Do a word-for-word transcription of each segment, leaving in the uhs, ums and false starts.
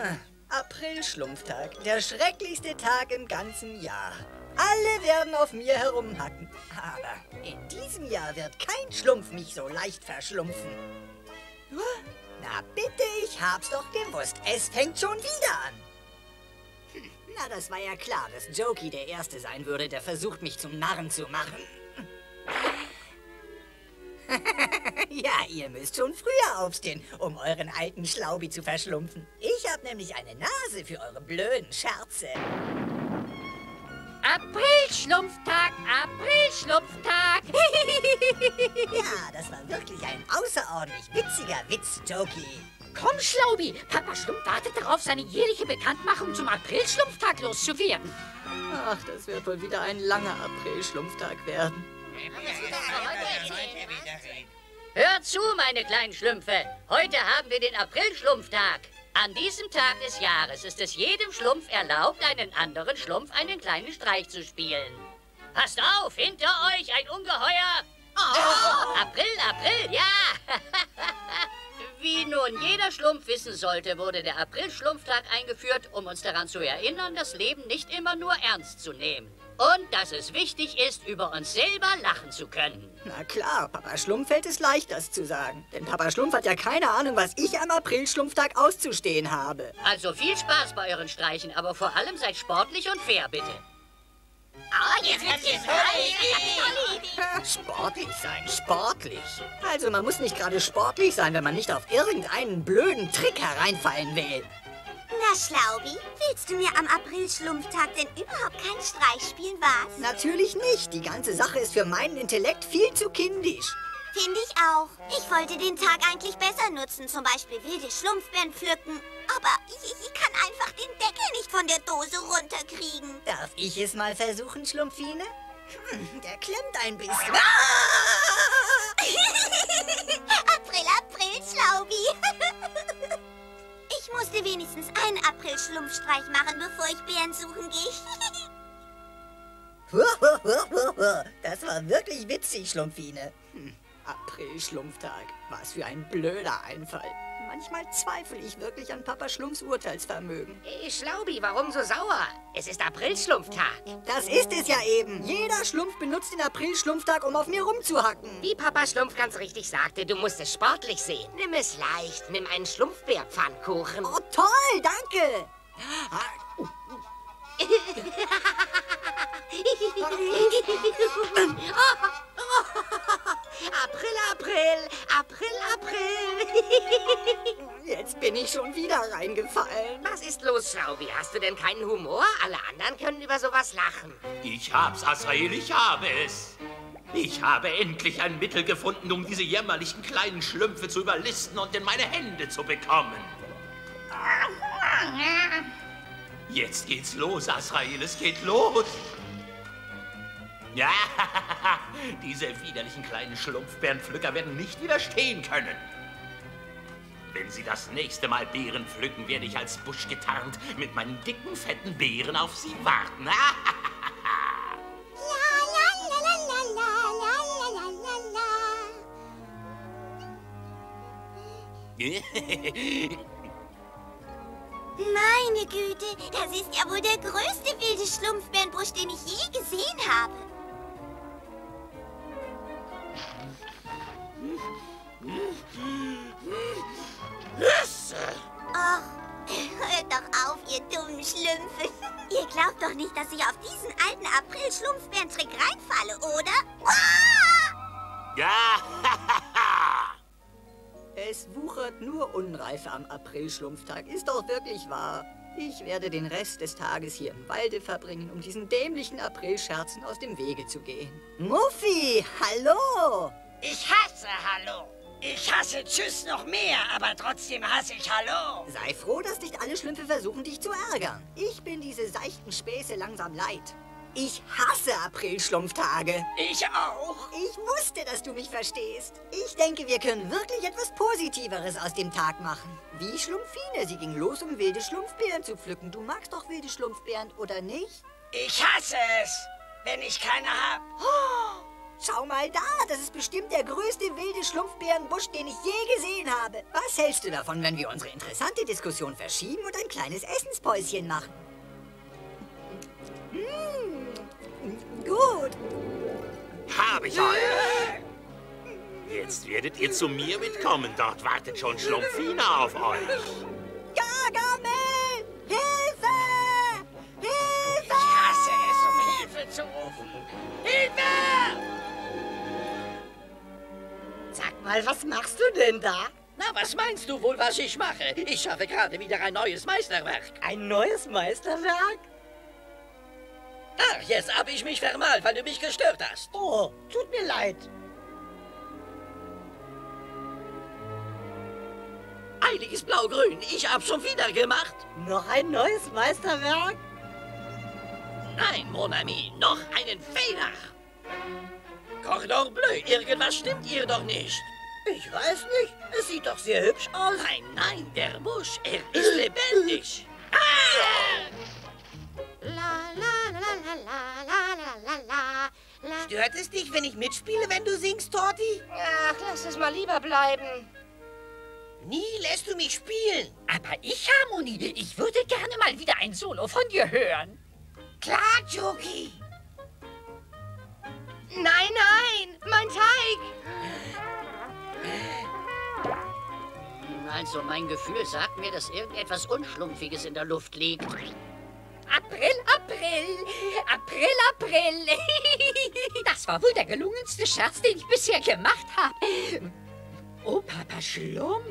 April-Schlumpftag, der schrecklichste Tag im ganzen Jahr. Alle werden auf mir herumhacken. Aber in diesem Jahr wird kein Schlumpf mich so leicht verschlumpfen. Na bitte, ich hab's doch gewusst. Es fängt schon wieder an. Hm, na, das war ja klar, dass Jokey der Erste sein würde, der versucht, mich zum Narren zu machen. Ja, ihr müsst schon früher aufstehen, um euren alten Schlaubi zu verschlumpfen. Ich hab nämlich eine Nase für eure blöden Scherze. April-Schlumpftag, April-Schlumpftag. Ja, das war wirklich ein außerordentlich witziger Witz, Jokey. Komm, Schlaubi, Papa Schlumpf wartet darauf, seine jährliche Bekanntmachung zum April-Schlumpftag loszuwerden. Ach, das wird wohl wieder ein langer April-Schlumpftag werden. Hört zu, meine kleinen Schlümpfe. Heute haben wir den April-Schlumpftag. An diesem Tag des Jahres ist es jedem Schlumpf erlaubt, einen anderen Schlumpf einen kleinen Streich zu spielen. Passt auf, hinter euch ein Ungeheuer. Oh. April, April, ja. Wie nun jeder Schlumpf wissen sollte, wurde der April-Schlumpftag eingeführt, um uns daran zu erinnern, das Leben nicht immer nur ernst zu nehmen. Und dass es wichtig ist, über uns selber lachen zu können. Na klar, Papa Schlumpf fällt es leicht, das zu sagen. Denn Papa Schlumpf hat ja keine Ahnung, was ich am April-Schlumpftag auszustehen habe. Also viel Spaß bei euren Streichen, aber vor allem seid sportlich und fair, bitte. Oh, jetzt habt ihr es. Sportlich sein, sportlich. Also man muss nicht gerade sportlich sein, wenn man nicht auf irgendeinen blöden Trick hereinfallen will. Na, Schlaubi, willst du mir am April-Schlumpftag denn überhaupt keinen Streich spielen, was? Natürlich nicht. Die ganze Sache ist für meinen Intellekt viel zu kindisch. Finde ich auch. Ich wollte den Tag eigentlich besser nutzen, zum Beispiel wilde Schlumpfbeeren pflücken. Aber ich, ich kann einfach den Deckel nicht von der Dose runterkriegen. Darf ich es mal versuchen, Schlumpfine? Hm, der klemmt ein bisschen. April, April, Schlaubi. Ich musste wenigstens einen April-Schlumpfstreich machen, bevor ich Bären suchen gehe. Das war wirklich witzig, Schlumpfine. Hm, April-Schlumpftag. Was für ein blöder Einfall. Manchmal zweifle ich wirklich an Papa Schlumpfs Urteilsvermögen. Hey, Schlaubi, warum so sauer? Es ist April-Schlumpftag. Das ist es ja eben. Jeder Schlumpf benutzt den April-Schlumpftag, um auf mir rumzuhacken. Wie Papa Schlumpf ganz richtig sagte, du musst es sportlich sehen. Nimm es leicht. Nimm einen Schlumpfbärpfannkuchen. Oh, toll, danke. April, April, April, April. Jetzt bin ich schon wieder reingefallen. Was ist los, Schlaubi? Hast du denn keinen Humor? Alle anderen können über sowas lachen. Ich hab's, Azrael, ich habe es. Ich habe endlich ein Mittel gefunden, um diese jämmerlichen kleinen Schlümpfe zu überlisten und in meine Hände zu bekommen. Jetzt geht's los, Azrael, es geht los. Ja, diese widerlichen kleinen Schlumpfbeerenpflücker werden nicht widerstehen können. Wenn sie das nächste Mal Beeren pflücken, werde ich als Busch getarnt mit meinen dicken, fetten Beeren auf sie warten. Meine Güte, das ist ja wohl der größte wilde Schlumpfbärenbusch, den ich je gesehen habe. Ach, hört doch auf, ihr dummen Schlümpfe. Ihr glaubt doch nicht, dass ich auf diesen alten April-Schlumpfbärentrick reinfalle, oder? Ja, Es wuchert nur Unreife am April-Schlumpftag. Ist doch wirklich wahr. Ich werde den Rest des Tages hier im Walde verbringen, um diesen dämlichen Aprilscherzen aus dem Wege zu gehen. Muffi, hallo! Ich hasse Hallo. Ich hasse Tschüss noch mehr, aber trotzdem hasse ich Hallo. Sei froh, dass nicht alle Schlümpfe versuchen, dich zu ärgern. Ich bin diese seichten Späße langsam leid. Ich hasse April-Schlumpftage. Ich auch. Ich wusste, dass du mich verstehst. Ich denke, wir können wirklich etwas Positiveres aus dem Tag machen. Wie Schlumpfine. Sie ging los, um wilde Schlumpfbeeren zu pflücken. Du magst doch wilde Schlumpfbeeren, oder nicht? Ich hasse es, wenn ich keine hab. Oh, Schau mal da, das ist bestimmt der größte wilde Schlumpfbärenbusch, den ich je gesehen habe. Was hältst du davon, wenn wir unsere interessante Diskussion verschieben und ein kleines Essenspäuschen machen? Mmh, gut. Hab ich euch! Jetzt werdet ihr zu mir mitkommen. Dort wartet schon Schlumpfina auf euch. Gargamel! Hilfe! Hilfe! Ich hasse es, um Hilfe zu rufen. Hilfe! Sag mal, was machst du denn da? Na, was meinst du wohl, was ich mache? Ich schaffe gerade wieder ein neues Meisterwerk. Ein neues Meisterwerk? Ach, jetzt habe ich mich vermalt, weil du mich gestört hast. Oh, tut mir leid. Heiliges Blau-Grün, ich hab's schon wieder gemacht. Noch ein neues Meisterwerk? Nein, Mon ami, noch einen Fehler. Cordon Bleu, irgendwas stimmt hier doch nicht. Ich weiß nicht. Es sieht doch sehr hübsch aus. Nein, nein, der Busch, er ist lebendig. Ah! La la la la la la la la la. Stört es dich, wenn ich mitspiele, wenn du singst, Torti? Ach, lass es mal lieber bleiben. Nie lässt du mich spielen. Aber ich, Harmonie, ich würde gerne mal wieder ein Solo von dir hören. Klar, Joki. Nein, nein, mein Teig. Also, mein Gefühl sagt mir, dass irgendetwas Unschlumpfiges in der Luft liegt. April, April, April, April. Das war wohl der gelungenste Scherz, den ich bisher gemacht habe. Oh, Papa Schlumpf.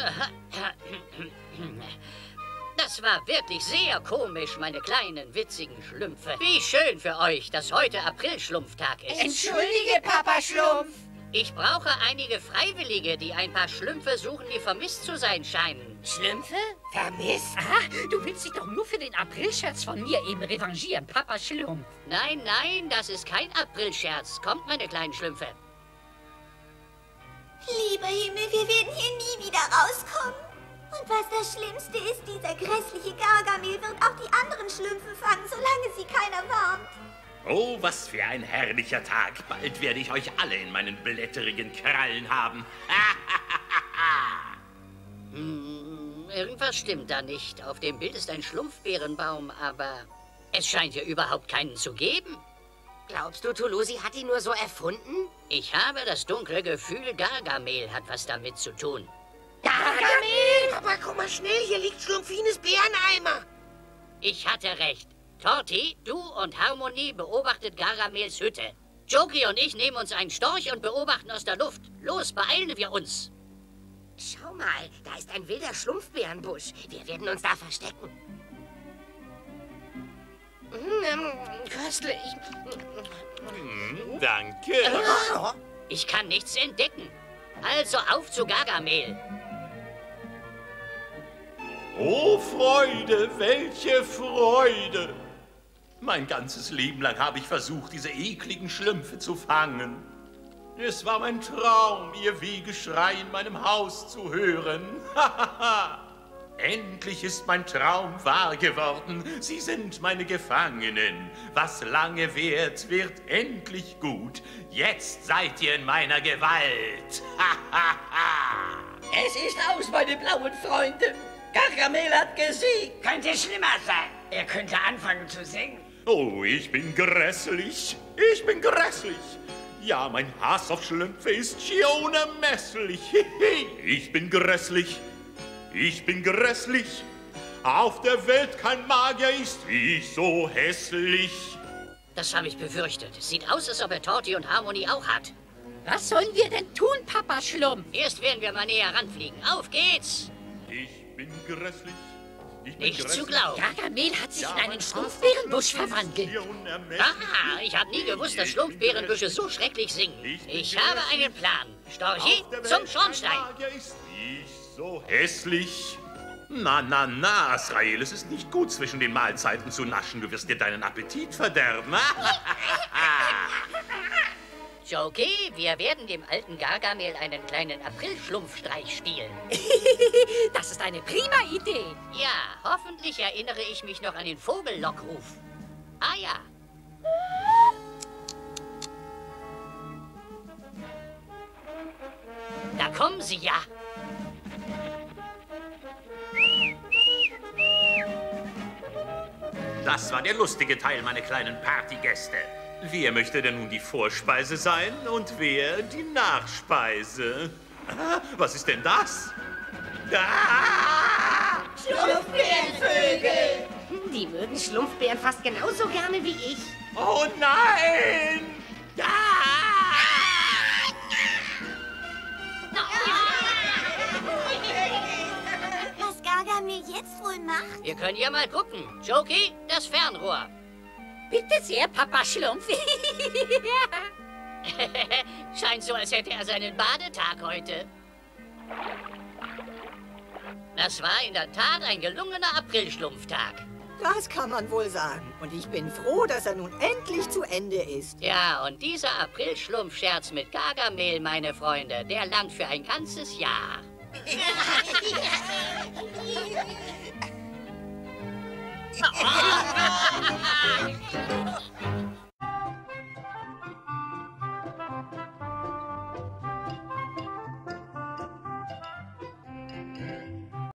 Das war wirklich sehr komisch, meine kleinen, witzigen Schlümpfe. Wie schön für euch, dass heute Aprilschlumpftag ist. Entschuldige, Papa Schlumpf. Ich brauche einige Freiwillige, die ein paar Schlümpfe suchen, die vermisst zu sein scheinen. Schlümpfe? Vermisst? Ah, du willst dich doch nur für den Aprilscherz von mir eben revanchieren, Papa Schlumpf. Nein, nein, das ist kein Aprilscherz. Kommt, meine kleinen Schlümpfe. Lieber Himmel, wir werden hier nie wieder rauskommen. Und was das Schlimmste ist, dieser grässliche Gargamel wird auch die anderen Schlümpfe fangen, solange sie keiner warnt. Oh, was für ein herrlicher Tag. Bald werde ich euch alle in meinen blätterigen Krallen haben. hm, irgendwas stimmt da nicht. Auf dem Bild ist ein Schlumpfbeerenbaum, aber es scheint hier überhaupt keinen zu geben. Glaubst du, Tulusi hat ihn nur so erfunden? Ich habe das dunkle Gefühl, Gargamel hat was damit zu tun. Gargamel! Papa, komm mal schnell, hier liegt Schlumpfines Bäreneimer. Ich hatte recht. Torti, du und Harmonie beobachtet Gargamels Hütte. Joki und ich nehmen uns einen Storch und beobachten aus der Luft. Los, beeilen wir uns. Schau mal, da ist ein wilder Schlumpfbärenbusch. Wir werden uns da verstecken. Mm, köstlich. Hm, danke. Ich kann nichts entdecken. Also auf zu Gargamel. Oh, Freude, welche Freude! Mein ganzes Leben lang habe ich versucht, diese ekligen Schlümpfe zu fangen. Es war mein Traum, ihr Wehgeschrei in meinem Haus zu hören. Endlich ist mein Traum wahr geworden. Sie sind meine Gefangenen. Was lange währt, wird endlich gut. Jetzt seid ihr in meiner Gewalt. Es ist aus, meine blauen Freunde. Gargamel hat gesiegt. Könnte schlimmer sein. Er könnte anfangen zu singen. Oh, ich bin grässlich. Ich bin grässlich. Ja, mein Hass auf Schlümpfe ist schier unermesslich. Ich bin grässlich. Ich bin grässlich. Auf der Welt kein Magier ist wie ich so hässlich. Das habe ich befürchtet. Sieht aus, als ob er Torti und Harmonie auch hat. Was sollen wir denn tun, Papa Schlumpf? Erst werden wir mal näher ranfliegen. Auf geht's! Ich bin grässlich. Ich bin Nicht grässlich. zu glauben. Gargamel hat sich Ja, in mein einen Hass Schlumpfbärenbusch auf Schlümpfe ist verwandelt. schier unermesslich. Aha, ich habe nie gewusst, dass Schlumpfbärenbüsche so schrecklich singen. Ich habe einen Plan. Storchi, Auf der zum Welt Schornstein. kein Magier ist wie ich so hässlich. Na, na, na, Asrael, es ist nicht gut, zwischen den Mahlzeiten zu naschen. Du wirst dir deinen Appetit verderben. Joki, wir werden dem alten Gargamel einen kleinen Aprilschlumpfstreich spielen. Das ist eine prima Idee. Ja, hoffentlich erinnere ich mich noch an den Vogellockruf. Ah ja. Da kommen sie ja. Das war der lustige Teil, meine kleinen Partygäste. Wer möchte denn nun die Vorspeise sein und wer die Nachspeise? Ah, was ist denn das? Ah! Schlumpfbärenvögel! Die mögen Schlumpfbären fast genauso gerne wie ich. Oh nein! Ah! Was Gargamel jetzt wohl macht? Wir können ja mal gucken. Jokey, das Fernrohr. Bitte sehr, Papa Schlumpf. Scheint so, als hätte er seinen Badetag heute. Das war in der Tat ein gelungener Aprilschlumpftag. Das kann man wohl sagen. Und ich bin froh, dass er nun endlich zu Ende ist. Ja, und dieser Aprilschlumpfscherz mit Gargamel, meine Freunde, der langt für ein ganzes Jahr.